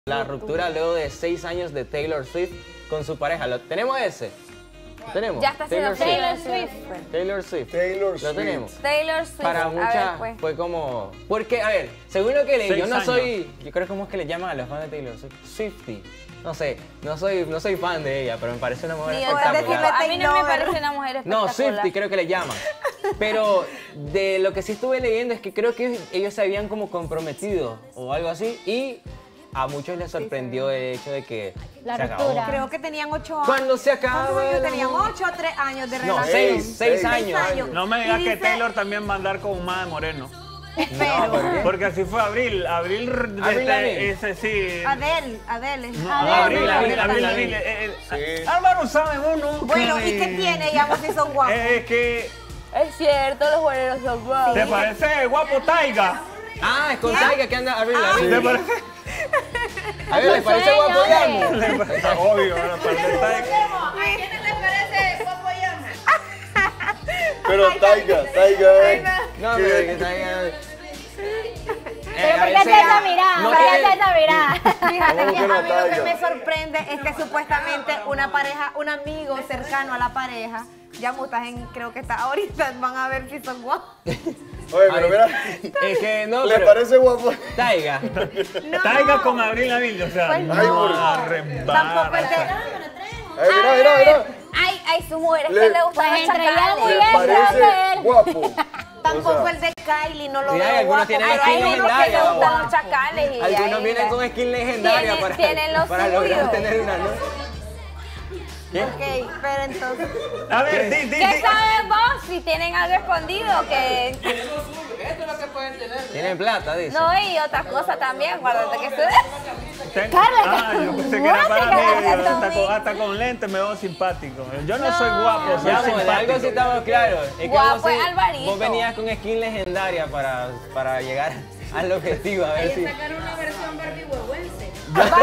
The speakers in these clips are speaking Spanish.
La ruptura luego de 6 años de Taylor Swift con su pareja. ¿Tenemos ese? ¿Lo tenemos? Ya está haciendo Taylor Swift. Taylor Swift. Taylor Swift. Lo tenemos. Taylor Swift. Para A ver, muchas pues. fue como... Porque, a ver, según lo que leí, yo 6 no años. soy... Yo creo que como es que le llaman a los fans de Taylor Swift. Swiftie. No sé, no soy fan de ella, pero me parece una mujer Ni yo espectacular. tampoco. A mí no me parece una mujer No, espectacular. Swiftie creo que le llaman. Pero de lo que sí estuve leyendo es que creo que ellos se habían como comprometido o algo así y a muchos les sorprendió el hecho de que La se acabó. ruptura. Creo que tenían 8 años. Cuando se acaba ¿Cuántos años el tenían? amor. 8 o 3 años de No, relación. 6 años. No me digas Y que dice- Taylor también va a andar con Humada Moreno. Espero. ¿por qué? Porque así fue Abril. Abril, Lavigne. ese sí. Adele. No, Abril, Abril. Sí. Álvaro sabe uno. Bueno, ¿y qué tiene? Ya si son guapos. Es que Es cierto, los boleros son guapos. te parece guapo Taiga. Ah, es con Taiga que anda Avril ¿Te Lavigne. parece? A ver, ¿le parece guapo Yamo? Le parece obvio, la parte de Taiga. ¿A quién les parece guapo Pero Taiga. No, pero es que Taiga... Pero ¿por qué hace esa mirada? no ¿Por qué tiene- hace esa mirada? Fíjate ¿Cómo que que no a mí lo que Taiga? me sorprende es que supuestamente una pareja, un amigo cercano a la pareja, ya mutas en, creo que está ahorita, van a ver si son guapos. Oye, pero mira, Es que no, ¿le pero... parece guapo? Taiga. Taiga con Abril Lavigne, o sea, Pues no no. Tampoco es de... Mira. Hay sus mujeres Le- que le gustan Pues los entre ella chacales. y ¿Le él, parece Rafael. guapo? Tampoco O sea, el de Kylie, no lo Mira, veo algunos guapo. tienen pero Hay hay unos unos que que le lo gustan guapo. los chacales y Algunos ahí vienen con skin legendaria Tienen lo para lograr suyo. tener una novia. ¿Qué? Ok, pero entonces... A ver, di. ¿Qué sabes vos si tienen algo escondido? Que Tienen plata, dice. no, y otras cosas también, guárdate que se Ah, yo pensé que era para mí. Tommy. Hasta con lentes me veo simpático. Yo no soy guapo, soy Ya, pues, de algo sí simpático. estamos claros. Es que Guapo vos, es Alvarito. vos venías con skin legendaria para llegar al objetivo, a ver si... una versión Barbie huehuense.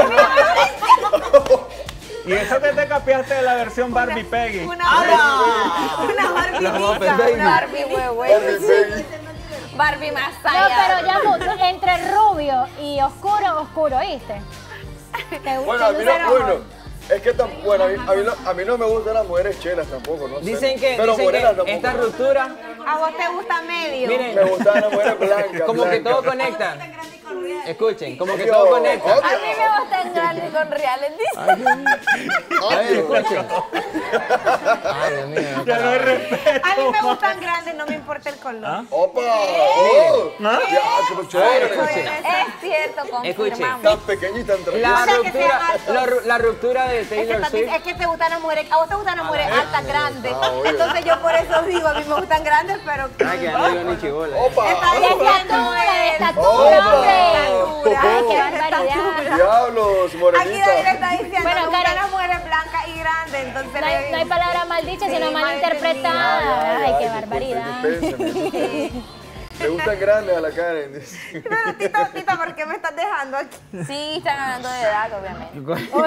Y eso que te capiaste de la versión Barbie Peggy. Una Barbie La Barbie, Baby. una Barbie huehuense. Baby. Barbie más No, allá. pero ya mucho, entre rubio y oscuro, ¿viste? ¿Te Bueno, a mí gusta? no, bueno, es que bueno, a mí no me gustan las mujeres chelas tampoco, no sé. Dicen que, pero morenas tampoco. esta ruptura, ¿A vos te gusta medio? miren, Me gustan las mujeres blancas. como que blancas. todo conecta. Escuchen, como que Obvio, todo conecta. obvio. A mí me gustan grandes con reales, dice. A ver, escuchen. Ay, Dios mío. no, Ya no hay respeto. A mí me gustan grandes, no me importa el color. ¿Ah? ¡Opa! ¡Oh! ¿Ah? Ya, como chévere. escuchen. Es cierto, confirmamos. Tan pequeña y tan La tranquila. sea, que sean ruptura, altos. la ruptura de Es que, Taylor Swift. es que te gustan las mujeres, a vos te gustan las mujeres altas, grandes. obvio. Entonces yo por eso digo, a mí me gustan grandes, pero... Ay, que ya no digo ni chibola. ¡Opa! Está De diciendo estatura, Opa. Ay, qué estatura. barbaridad. Diablos, Aquí morenita. David está diciendo, Bueno, me gustan Karen. las mujeres blancas y grandes, entonces... No hay palabra maldicha, Sí, sino malinterpretada. Ay, qué barbaridad. Me gustan grandes a la Karen. dice. Pero Tito, ¿por qué me estás dejando aquí? Sí, están hablando de edad, obviamente.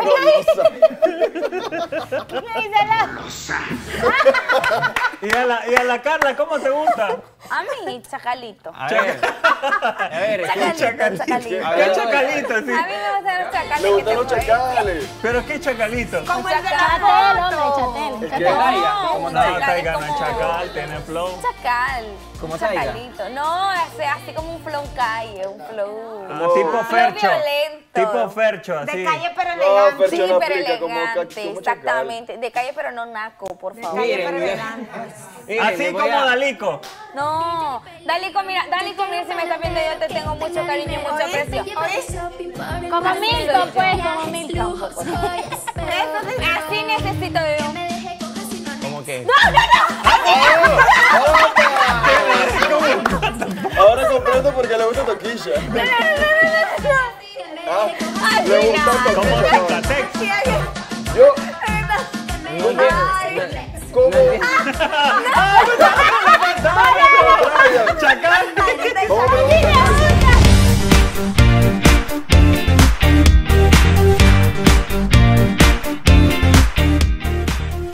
¿Qué dice la? ¿Y a la Carla cómo te gusta? A mí, chacalito. A ver, Chacalito. A ¿Qué ver, chacalito? Sí. A mí me gustan los chacales. Le que gustan los te pueden- chacales. ¿Pero qué chacalito? Como el de la Chatel, hombre, foto. chatel. Es que chatel. Taiga, como un Taiga. No, chacal Taiga es no es como- chacal, tiene flow. Chacal. ¿Como un Taiga? chacalito. No, es así como un flow calle, un flow. Ah, tipo Flow Fercho. violento. Tipo Fercho, así. De calle pero No, elegante. Fercho Sí, no pero aplica como elegante, chacal. exactamente. De calle, pero no naco, por favor. Miren, pero miren. elegante. Miren, Así les voy como a- Dalico. No, Dalico, mira, si me estás viendo, yo te tengo mucho cariño y mucho aprecio. Como Milton, pues, como Milton. Así necesito vivir. ¿Cómo que? Ahora comprendo por qué le gusta Toquilla. Ah, Ay, le mira. gusta Como Toquilla. Tic-Tac. Yo, No entiendo. ¿cómo? Chacal. ¿Cómo me gusta?